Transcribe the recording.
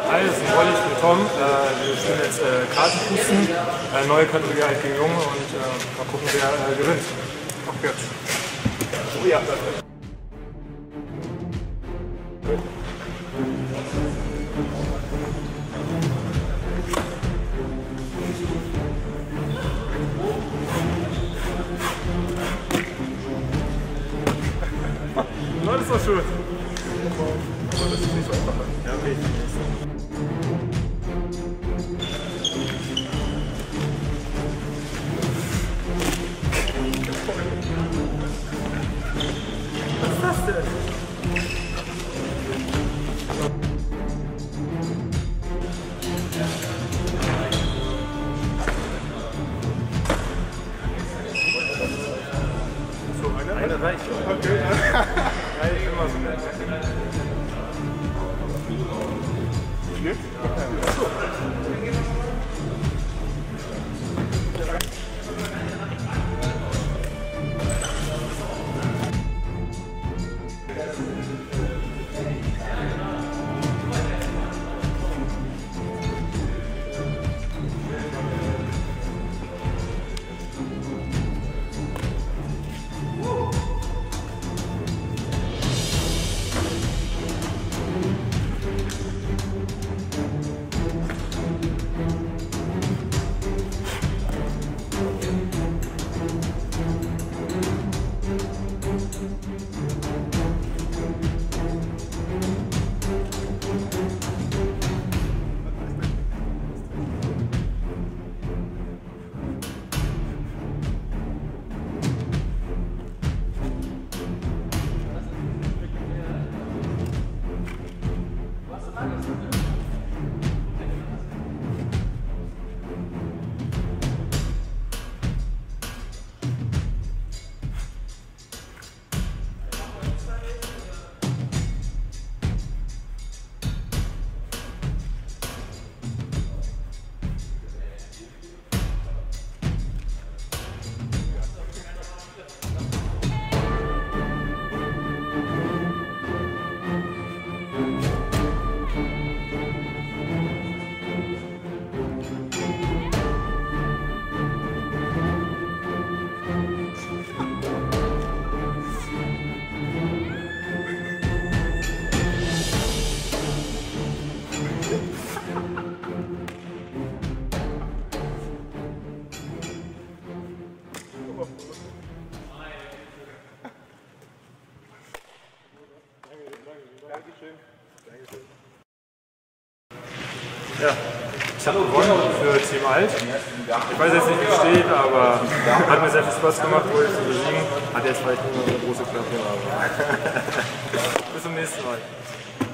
Hi, das ist Olli, ich bin Tom. Wir spielen jetzt Kartenpusten. Neue Kategorie halt gegen Junge und mal gucken, wer gewinnt. Auf geht's. Oh ja. Das ist doch schön. Das ist nicht so einfach. Ja, okay. Was ist das denn? So, eine reicht. Okay. Ja, ich bin mal so nett. Schnitt? Achso. Ja, ich habe gewonnen für Team Alt. Ich weiß jetzt nicht, wie es steht, aber hat mir sehr viel Spaß gemacht, wohl zu besiegen. Hat jetzt vielleicht nur eine große Klappe, aber bis zum nächsten Mal.